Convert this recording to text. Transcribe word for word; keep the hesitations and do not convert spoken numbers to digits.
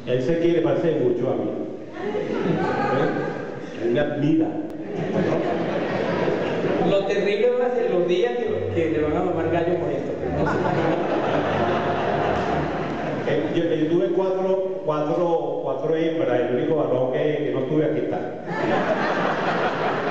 Él se quiere parecer mucho a mí. Él me admira. Lo terrible va a ser los días que, que le van a mamar gallo con esto. No se imagina. Eh, Yo, yo tuve cuatro, cuatro, cuatro hembras, el único varón que, que no tuve aquí está.